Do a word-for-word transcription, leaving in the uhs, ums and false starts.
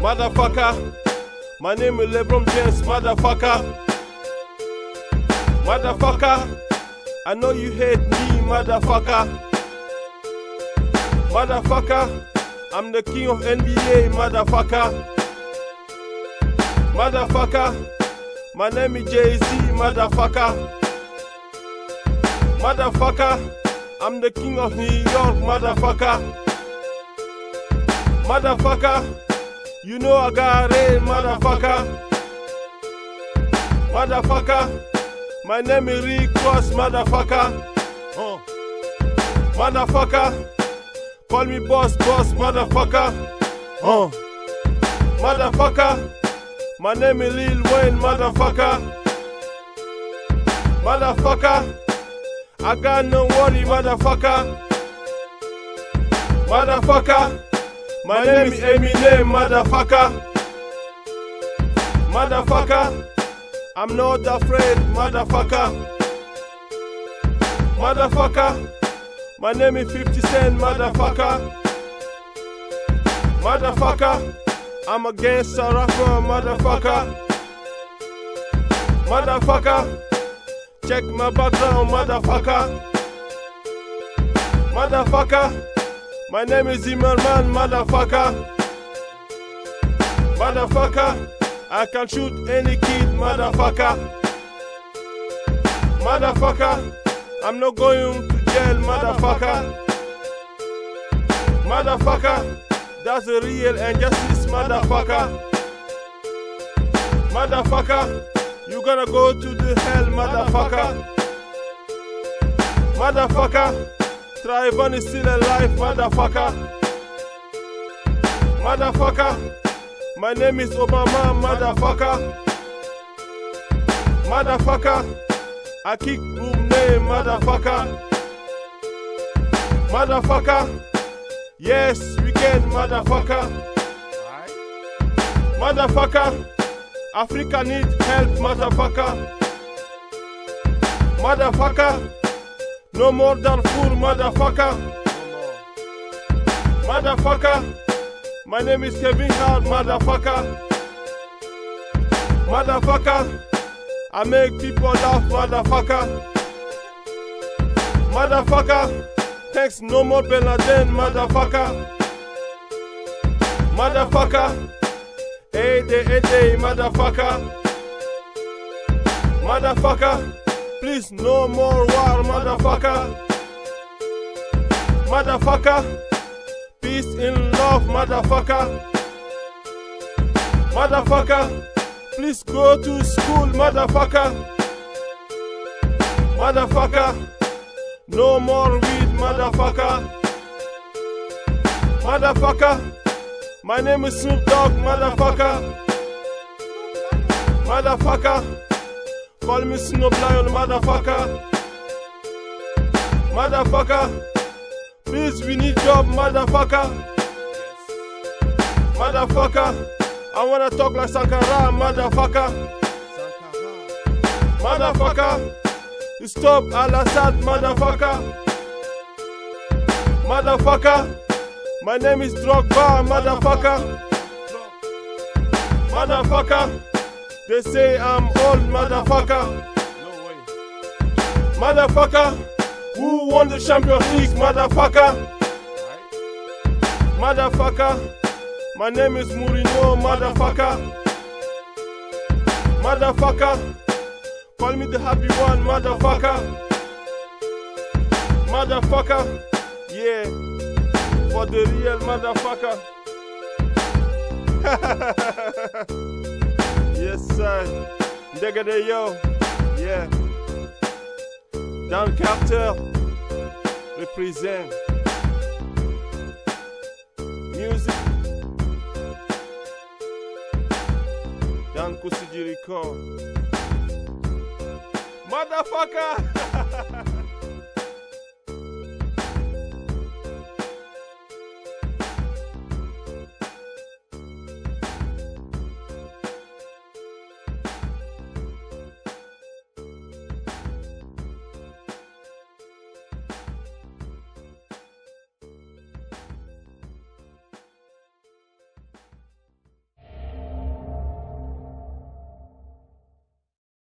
Motherfucker, my name is LeBron James, motherfucker. Motherfucker, I know you hate me, motherfucker. Motherfucker, I'm the king of N B A, motherfucker. Motherfucker, my name is Jay-Z, motherfucker. Motherfucker, I'm the king of New York, motherfucker. Motherfucker, you know I got rain, motherfucker. Motherfucker, my name is Rick Ross, motherfucker. Oh. Motherfucker, call me boss, boss, motherfucker. Oh. Motherfucker, my name is Lil Wayne, motherfucker. Motherfucker, I got no worry, motherfucker. Motherfucker, my name is Eminem, motherfucker. Motherfucker, I'm not afraid, motherfucker. Motherfucker, my name is fifty Cent, motherfucker. Motherfucker, I'm a gangster rapper, motherfucker. Motherfucker, check my background, motherfucker. Motherfucker, my name is Zimmerman, motherfucker. Motherfucker, I can shoot any kid, motherfucker. Motherfucker, I'm not going to jail, motherfucker. Motherfucker, that's the real injustice, motherfucker. Motherfucker, you gonna go to the hell, motherfucker. Motherfucker, Trayvon is still alive, motherfucker. Motherfucker, my name is Obama, motherfucker. Motherfucker, I kick room name, motherfucker. Motherfucker, yes, we can, motherfucker. Motherfucker, Africa needs help, motherfucker. Motherfucker, no more Darfur, motherfucker. Motherfucker, my name is Kevin Hart, motherfucker. Motherfucker, I make people laugh, motherfucker. Motherfucker, thanks no more Bin Laden, motherfucker. Motherfucker, hey day, hey day, motherfucker. Motherfucker, please no more war, motherfucker. Motherfucker, peace in love, motherfucker. Motherfucker, please go to school, motherfucker. Motherfucker, no more weed, motherfucker. Motherfucker, my name is Snoop Dogg, motherfucker. Motherfucker, call me Snoop Lion, motherfucker. Motherfucker, please we need job, motherfucker. Motherfucker, I wanna talk like Sankara, motherfucker. Motherfucker, stop Al-Assad, motherfucker. Motherfucker, my name is Drogba, motherfucker. Motherfucker, they say I'm old, motherfucker. Motherfucker, who won the Champions League, motherfucker? Motherfucker, my name is Mourinho, motherfucker. Motherfucker, call me the happy one, motherfucker. Motherfucker, yeah, for the real motherfucker. Yes, sir. Ndegede yo, yeah. Don Carter represent music. Dan Kusiji record. Motherfucker!